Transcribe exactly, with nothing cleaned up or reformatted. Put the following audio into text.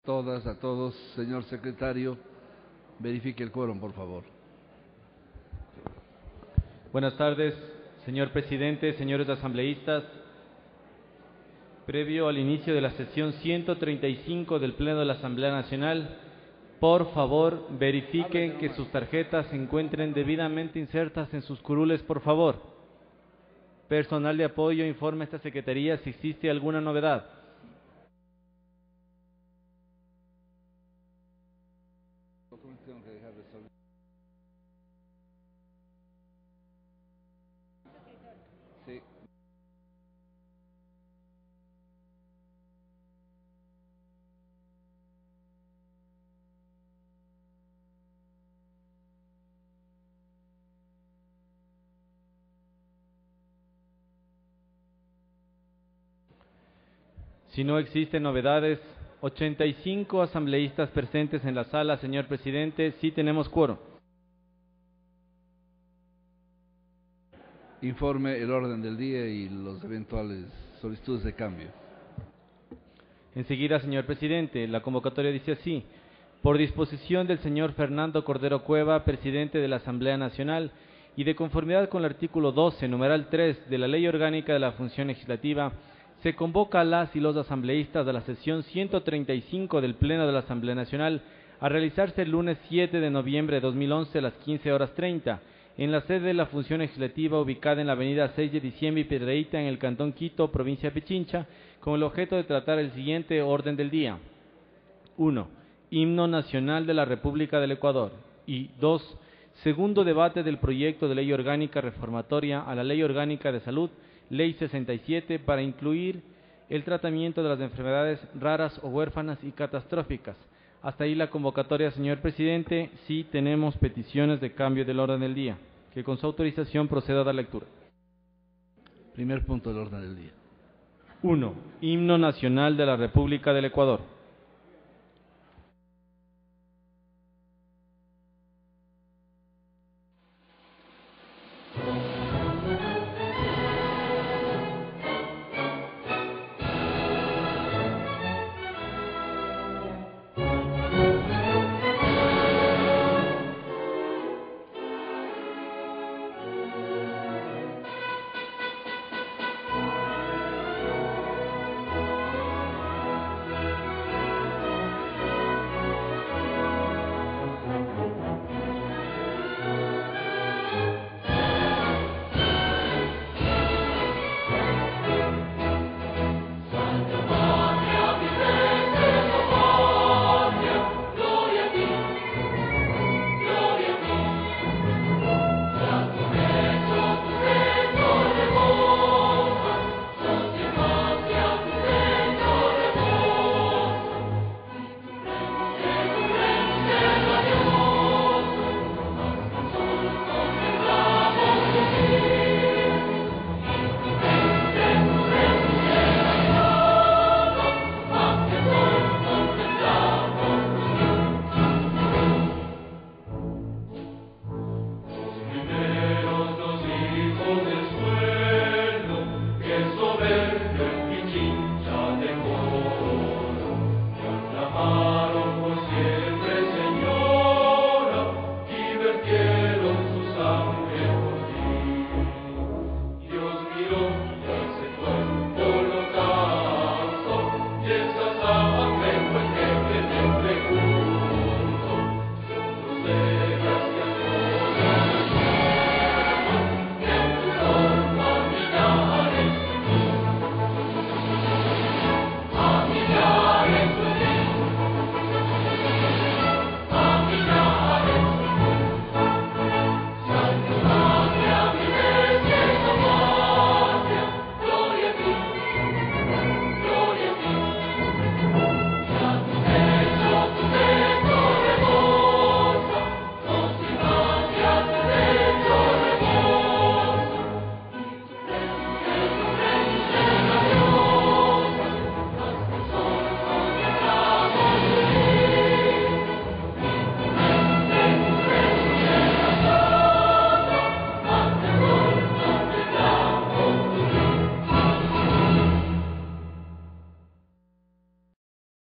todas, a todos. Señor secretario, verifique el quórum, por favor. Buenas tardes, señor presidente, señores asambleístas. Previo al inicio de la sesión ciento treinta y cinco del Pleno de la Asamblea Nacional, por favor, verifiquen que sus tarjetas se encuentren debidamente insertas en sus curules, por favor. Personal de apoyo, informe a esta Secretaría si existe alguna novedad. Sí. Si no existen novedades, ochenta y cinco asambleístas presentes en la sala, señor presidente, sí tenemos quórum. Informe el orden del día y los eventuales solicitudes de cambio. Enseguida, señor presidente, la convocatoria dice así: por disposición del señor Fernando Cordero Cueva, presidente de la Asamblea Nacional, y de conformidad con el artículo doce, numeral tres de la Ley Orgánica de la Función Legislativa, se convoca a las y los asambleístas de la sesión ciento treinta y cinco del Pleno de la Asamblea Nacional a realizarse el lunes siete de noviembre de dos mil once a las quince horas treinta, en la sede de la Función Legislativa ubicada en la avenida seis de diciembre y Piedrahíta, en el Cantón Quito, provincia de Pichincha, con el objeto de tratar el siguiente orden del día. uno. Himno Nacional de la República del Ecuador. Y dos. Segundo debate del proyecto de ley orgánica reformatoria a la Ley Orgánica de Salud, Ley sesenta y siete, para incluir el tratamiento de las enfermedades raras o huérfanas y catastróficas. Hasta ahí la convocatoria, señor presidente. Sí tenemos peticiones de cambio del orden del día. Que con su autorización proceda a dar lectura. Primer punto del orden del día. uno. Himno Nacional de la República del Ecuador.